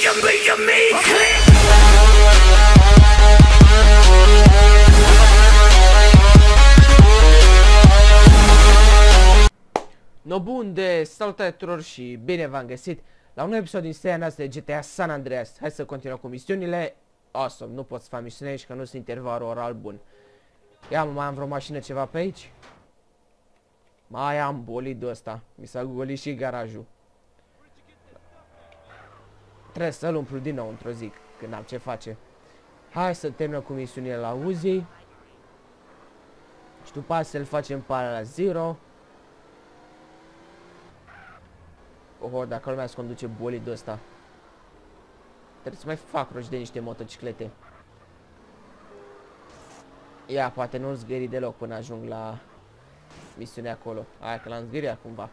No bun de salutare tuturor și bine v-am găsit la un episod din seria noastră de GTA San Andreas. Hai să continuăm cu misiunile. Awesome, nu pot să fac misiune aici că nu sunt intervalul oral bun. Ia mă, mai am vreo mașină ceva pe aici? Mai am bolidul ăsta. Mi s-a golit și garajul. Trebuie să-l umplu din nou într-o zi când am ce face. Hai să terminăm cu misiunile la Uzi. Și după aceea să-l facem pe la Zero. Oho, dacă lumea se conduce bolidul ăsta. Trebuie să mai fac roși de niște motociclete. Ia, poate nu-l zgâri deloc până ajung la misiunea acolo. Hai că l-am zgâriat cumva.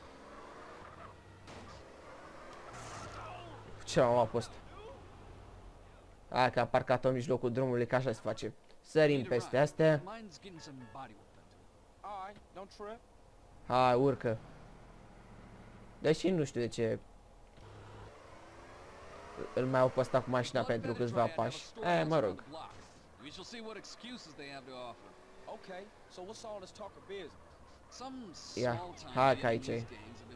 Ce l-am luat pe ăsta? Hai că am parcat-o în mijlocul drumului, că așa se face. Sărim peste astea. Hai, urcă. Deși nu știu de ce îl mai au pe ăsta cu mașina pentru câțiva pași. Mă rog. Ia, hai că aici e.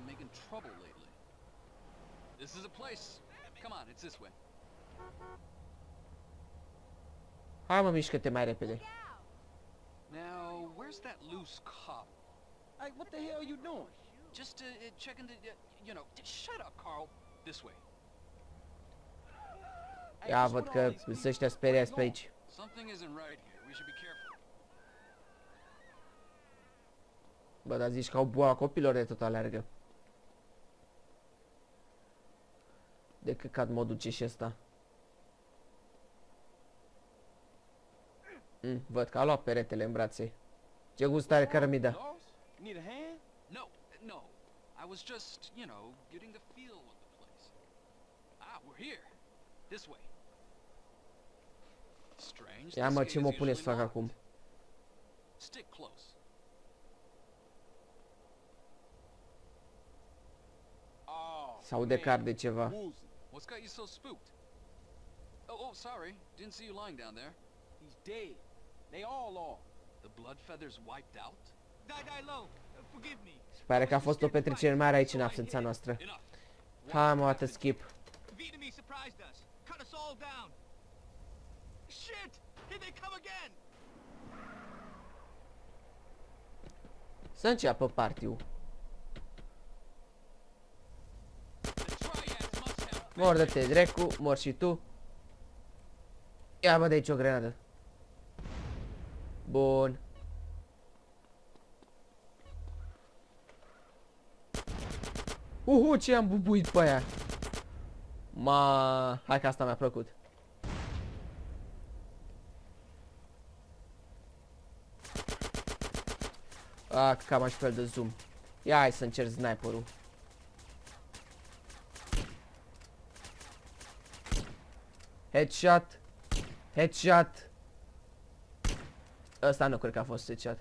Hai mă, mișcă-te mai repede. Now, where's that loose cop? Hey, what the hell are you doing? Just checking the, you know, shut up, Carl. This way. Ia, văd că sunt ăștia speriați pe aici. Something isn't right here. We should be careful. Bă, dar zici că au boala copilor de tot alergă. De căcat mă duce și ăsta. Văd că a luat peretele în brațe. Ce gust are cărămida. No. I was just, you know, getting the feel of the place. Ah, we're here. This way. Strange. Ia mă, ce mă pune să fac acum? Stick close. Sau de car de ceva. What's got you so spooked? Oh, sorry. Didn't see you lying down there. He's dead. They all are. The blood feathers wiped out? Die low. Forgive me. Se pare că a fost o petrecere mare aici în absența noastră. Hai mă, atât skip. Vietnamese surprised us. Cut us all down. Shit! Here they come again. Să înceapă party-ul. Mor de te drecu, mor și tu. Ia bă de aici o grenadă. Bun. Ce am bubuit pe aia. Hai că asta mi-a plăcut. Cam aș fel de zoom. Ia hai să încerc sniperul. Headshot. Headshot. Ăsta nu cred că a fost headshot.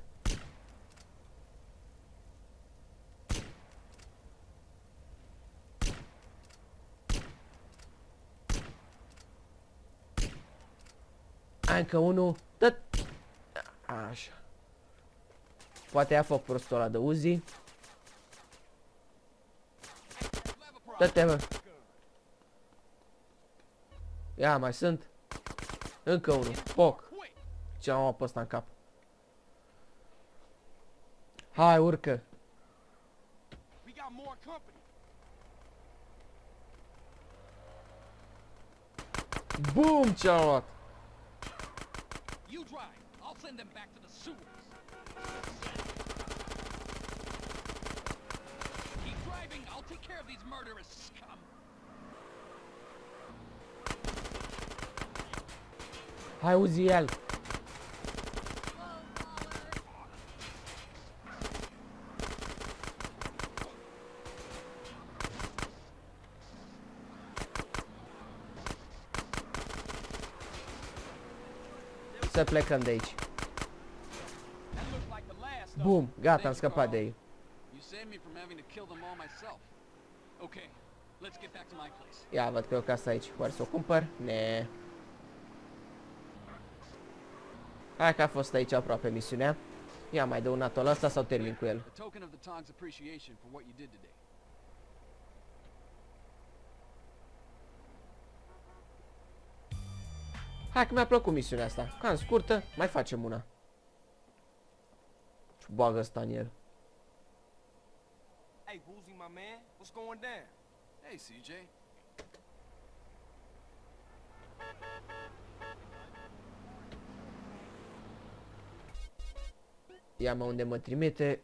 Încă unul. Așa. Poate ia foc prostul ăla de Uzi. Dă-te bă. Ia, mai sunt. Încă unul. Foc. Ce am luat pe ăsta în cap. Hai, urcă. Bum, ce am luat. Send them back to the sewers. Keep driving. I'll take care of these murderous scum. Hai, Uzi el. Să plecăm de aici. Bum, gata, am scăpat de ei. You saved me from having to kill them all myself. Okay, Let's get back to my place. Ia, văd că e o casă aici. Oare să o cumpăr? Ne. Hai că a fost aici aproape misiunea. Ia mai dă un atol ăsta sau termin cu el? A token of the Tong's appreciation for what you did today. Hai că mi-a plăcut misiunea asta. Cam scurtă, mai facem una. Și bagă ăsta în el. Hey, Woozy, my man, what's going down? Hey, CJ. Ia mă unde mă trimite.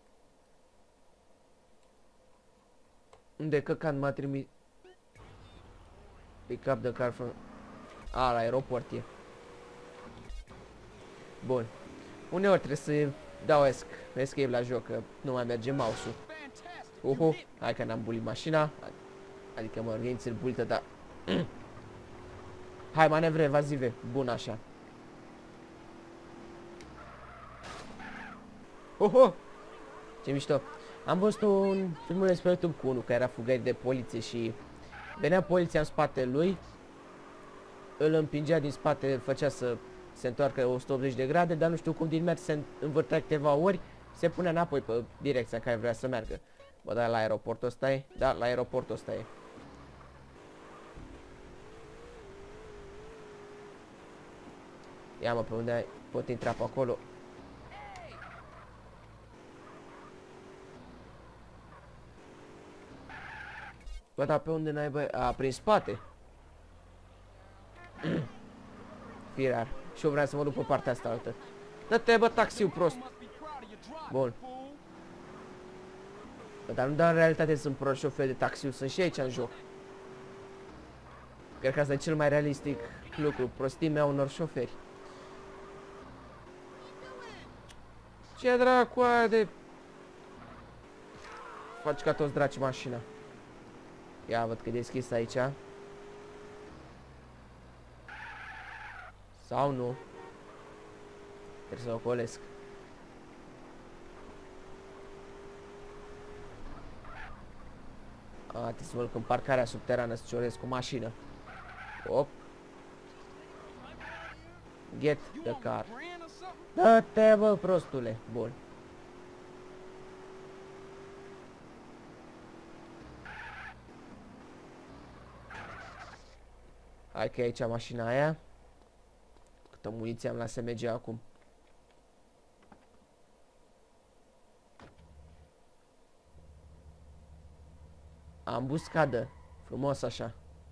Unde căcat m-a trimis? Pick up the car from... A, la aeroport e. Bun. Uneori trebuie să dau escape la joc, că nu mai merge mouse-ul. Hai că n-am bulit mașina. Adică mă organiț bulită, dar... Hai, manevre evazive. Bun așa. Ce mișto. Am văzut un filmuleț pe YouTube cu unul care era fugărit de poliție și venea poliția în spatele lui, îl împingea din spate, îl făcea să se întoarcă 180 de grade, dar nu știu cum din mers se învârtea câteva ori, se punea înapoi pe direcția care vrea să meargă. Bă, da, la aeroportul ăsta e? Da, la aeroportul ăsta e. Ia mă, pe unde pot intra pe acolo? Bă, dar pe unde n-ai, bă? A, prin spate. Firar. Și eu vreau să mă duc pe partea asta altă. Dă-te, bă, taxiul prost. Bun. Bă, dar nu, dar în realitate sunt prost șofer de taxiul, sunt și aici în joc. Cred că asta e cel mai realistic lucru, prostimea unor șoferi. Ce dracu aia de... Faci ca toți draci mașina. Ia, văd că e deschis aici. Sau nu. Trebuie să o colesc. A, trebuie să mă duc în parcarea subterană să cioresc cu mașină. Op. Get the car. Dă-te, bă, prostule. Bun. Hai că e aici mașina aia. Câtă muniție am la SMG acum. Am buscadă. Frumos așa.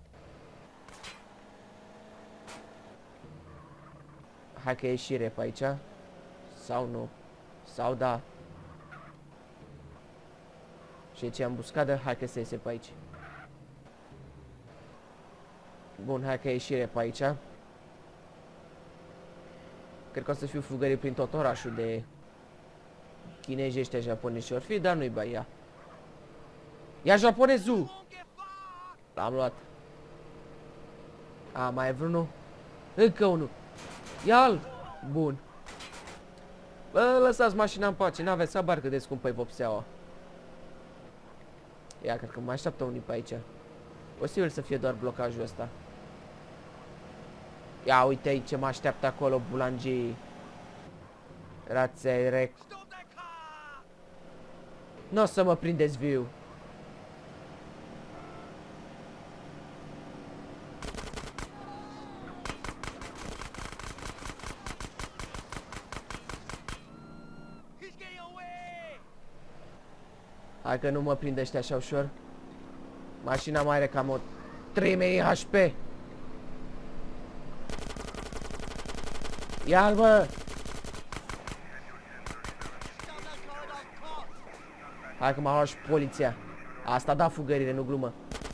Hai că e ieșire pe aici. Sau nu. Sau da. Și ce am buscadă. Hai că se iese pe aici. Bun, hai că e ieșire pe aici. Cred că o să fiu fugărit prin tot orașul de chinezi ăștia, japonezi și-or fi, dar nu-i bai, ia. Ia japonezul! L-am luat. A, mai e vreunul? Încă unul. Ia-l! Bun. Bă, lăsați mașina în pace, n-aveți habar cât de scumpă-i vopseaua. Ia, cred că mă așteaptă unii pe aici. Posibil să fie doar blocajul ăsta. Ia uite aici ce mă așteaptă acolo, bulangii. Rațe rec. Nu o să mă prindeți viu. Hai că nu mă prinde ăștia așa ușor. Mașina mai are cam o 3000 HP. Ia-l, bă! Hai că m-a luat și poliția. Asta da fugărire, nu glumă.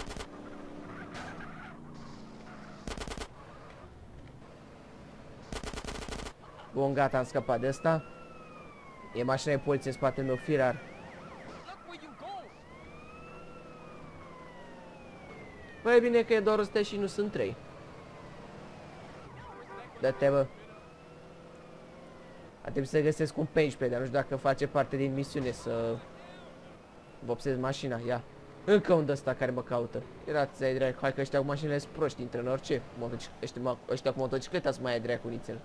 Bun, gata, am scăpat de asta. E mașina de poliție în spatele meu, firar. Bă, e bine că e doar ăstea și nu sunt 3. Dă-te, bă. A trebuit să găsesc un 14, dar nu știu dacă face parte din misiune să vopsez mașina. Ia. Încă un ăsta care mă caută. Erați ai dracu, hai că ăștia cu mașinile sunt proști, intră în orice. Ăștia cu motocicleta sunt mai ai dracu nițel.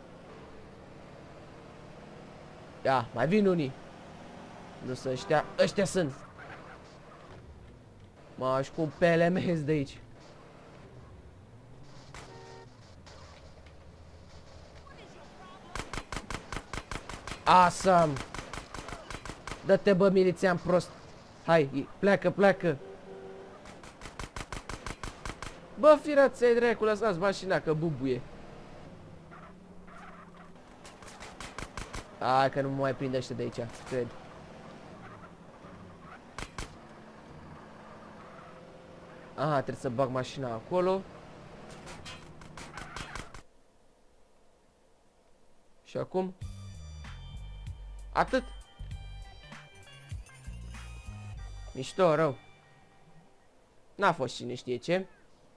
Ia, mai vin unii. Nu sunt ăștia, ăștia sunt. M-aș cu PLMS de aici. Awesome. Dă-te bă, milițian prost. Hai, pleacă, pleacă. Bă, firați-ai dracu, lăsați mașina că bubuie. Hai că nu mă mai prinde ăștia de aici, cred. Aha, trebuie să bag mașina acolo. Și acum? Atât? Mișto, rău. N-a fost cine știe ce.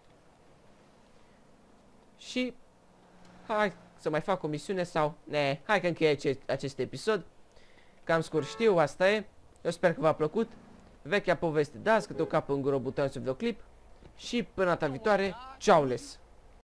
Și hai să mai fac o misiune sau... Ne, hai că încheie acest episod. Cam scurt știu, asta e. Eu sper că v-a plăcut. Vechea poveste, dați câte o capă în gură, butonul sub videoclip. Și până data viitoare, ceaules!